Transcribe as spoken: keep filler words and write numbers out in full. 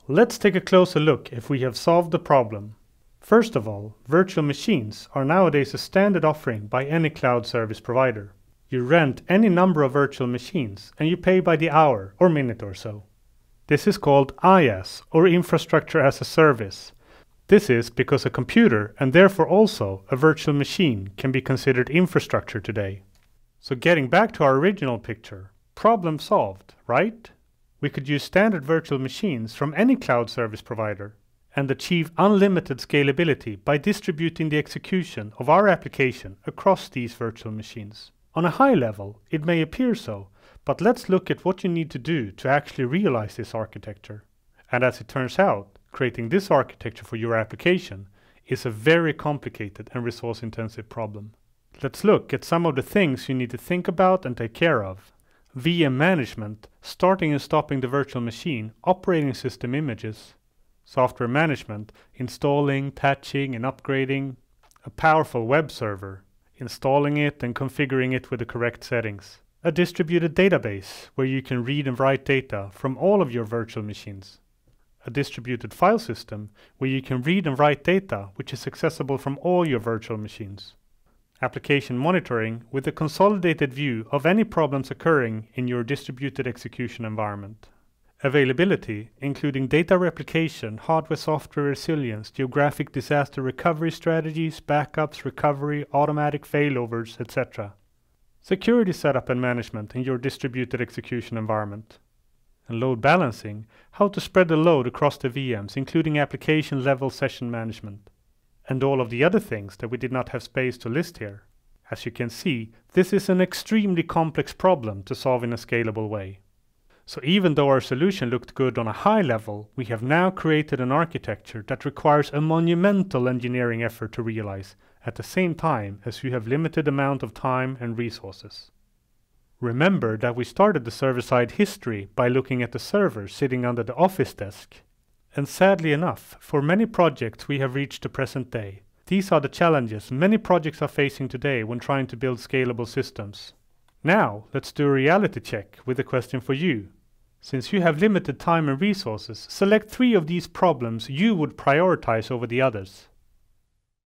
let's take a closer look if we have solved the problem. First of all, virtual machines are nowadays a standard offering by any cloud service provider. You rent any number of virtual machines and you pay by the hour or minute or so. This is called IaaS, or Infrastructure as a Service. This is because a computer, and therefore also a virtual machine, can be considered infrastructure today. So getting back to our original picture, problem solved, right? We could use standard virtual machines from any cloud service provider and achieve unlimited scalability by distributing the execution of our application across these virtual machines. On a high level, it may appear so, but let's look at what you need to do to actually realize this architecture. And as it turns out, creating this architecture for your application is a very complicated and resource-intensive problem. Let's look at some of the things you need to think about and take care of. V M management, starting and stopping the virtual machine, operating system images. Software management, installing, patching and upgrading. A powerful web server, installing it and configuring it with the correct settings. A distributed database, where you can read and write data from all of your virtual machines. A distributed file system, where you can read and write data which is accessible from all your virtual machines. Application monitoring, with a consolidated view of any problems occurring in your distributed execution environment. Availability, including data replication, hardware-software resilience, geographic disaster recovery strategies, backups, recovery, automatic failovers, et cetera. Security setup and management in your distributed execution environment. And load balancing, how to spread the load across the V Ms, including application-level session management. And all of the other things that we did not have space to list here. As you can see, this is an extremely complex problem to solve in a scalable way. So even though our solution looked good on a high level, we have now created an architecture that requires a monumental engineering effort to realize, at the same time as you have limited amount of time and resources. Remember that we started the server-side history by looking at the server sitting under the office desk. And sadly enough, for many projects we have reached the present day. These are the challenges many projects are facing today when trying to build scalable systems. Now, let's do a reality check with a question for you. Since you have limited time and resources, select three of these problems you would prioritize over the others.